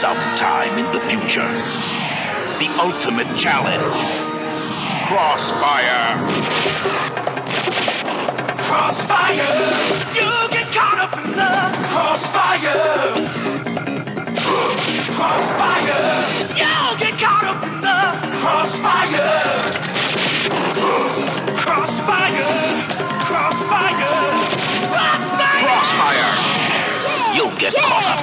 sometime in the future. The ultimate challenge. Crossfire. Crossfire. You get caught up in the crossfire. Crossfire. You get caught up in the crossfire. Crossfire. Crossfire. Crossfire. Crossfire. You'll get caught up.